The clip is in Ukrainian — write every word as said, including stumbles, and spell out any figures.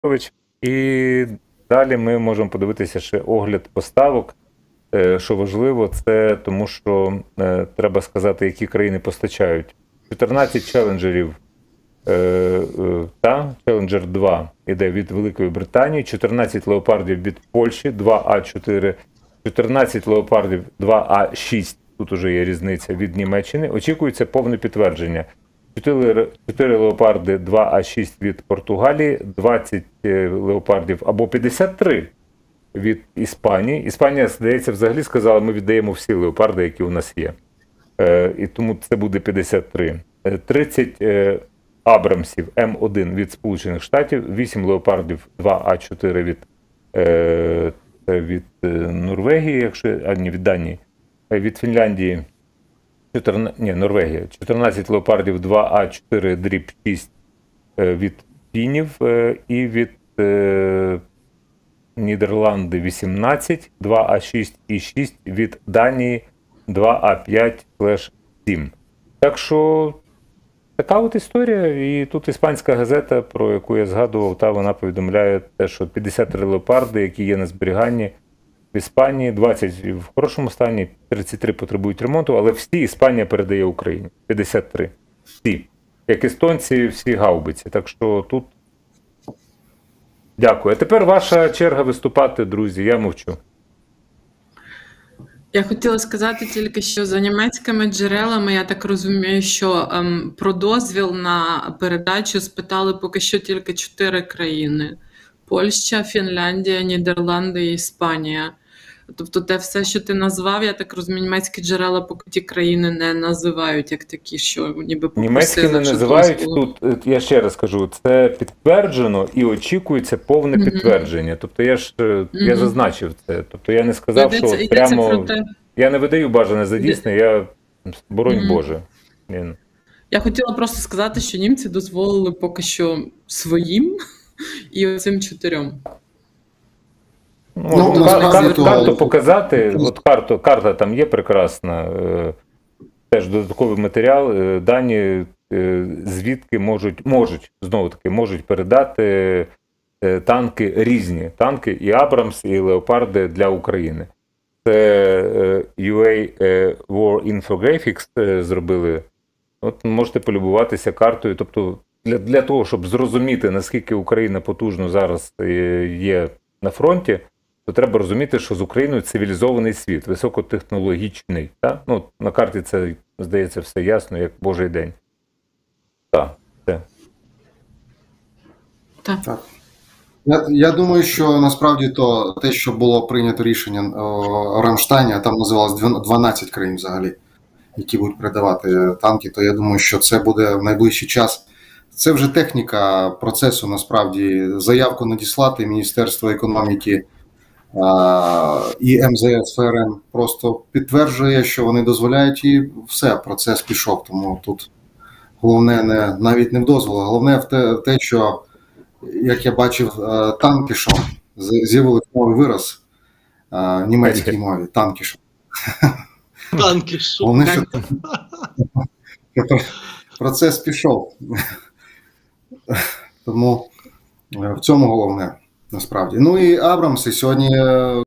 І далі ми можемо подивитися ще огляд поставок. Що важливо, це тому, що е, треба сказати, які країни постачають. чотирнадцять челенджерів е, е, та Челенджер два іде від Великої Британії, чотирнадцять леопардів від Польщі, два А чотири, чотирнадцять леопардів два А шість, тут уже є різниця, від Німеччини. Очікується повне підтвердження. чотири леопарди два А шість від Португалії, двадцять леопардів або п'ятдесят три від Іспанії. Іспанія, здається, взагалі сказала, ми віддаємо всі леопарди, які у нас є. Е, і тому це буде п'ятдесят три. тридцять е, Абрамсів М один від Сполучених Штатів, вісім леопардів два А чотири від, е, від е, Норвегії, якщо, а ні, від Данії, від Фінляндії, чотирнадцять, ні, Норвегія, чотирнадцять леопардів два А чотири дріб шість е, від фінів е, і від е, Нідерланди вісімнадцять, два А шість і шість від Данії, два А п'ять сім. Так що така от історія. І тут іспанська газета, про яку я згадував, та вона повідомляє те, що п'ятдесят три леопарди, які є на зберіганні в Іспанії, двадцять в хорошому стані, тридцять три потребують ремонту, але всі Іспанія передає Україні. п'ятдесят три. Всі. Як естонці, всі гаубиці. Так що тут дякую. А тепер ваша черга виступати, друзі. Я мовчу. Я хотіла сказати тільки, що за німецькими джерелами, я так розумію, що ем, про дозвіл на передачу спитали поки що тільки чотири країни. Польща, Фінляндія, Нідерланди і Іспанія. Тобто те все, що ти назвав, я так розумію, німецькі джерела поки ті країни не називають, як такі, що ніби попросили. Німецькі не називають дозволу. Тут, я ще раз кажу, це підтверджено і очікується повне mm-hmm. підтвердження. Тобто я ж mm-hmm. я зазначив це. Тобто я не сказав, йдеться, що прямо... Те... Я не видаю бажане за дійсне, я, боронь mm-hmm. Боже. Я... я хотіла просто сказати, що німці дозволили поки що своїм і оцим чотирьом. Ну, ну, кар- кар- то... Карту показати, от карту, карта там є прекрасна, е, теж додатковий матеріал, е, дані е, звідки можуть, можуть, знову таки, можуть передати е, танки різні, танки і Абрамс, і Леопарди для України. Це е, ю ей е, War Infographics е, зробили, от можете полюбуватися картою, тобто для, для того, щоб зрозуміти, наскільки Україна потужно зараз е, є на фронті, то треба розуміти, що з Україною цивілізований світ, високотехнологічний. Так? Ну, на карті це, здається, все ясно, як Божий день. Так, все. Так. так. Я, я думаю, що насправді то те, що було прийнято рішення о Рамштайні, а там називалось дванадцять країн взагалі, які будуть передавати танки, то я думаю, що це буде в найближчий час. Це вже техніка процесу, насправді. Заявку надіслати Міністерство економіки і ем зе ес, еф ер ен просто підтверджує, що вони дозволяють, і все, процес пішов. Тому тут головне не, навіть не в дозволу, головне в те, в те, що, як я бачив, танк пішов. З'явився новий вираз в німецькій мові. Танк пішов. Танк пішов. Головне, що процес пішов. Тому в цьому головне. Насправді. Ну і Абрамси сьогодні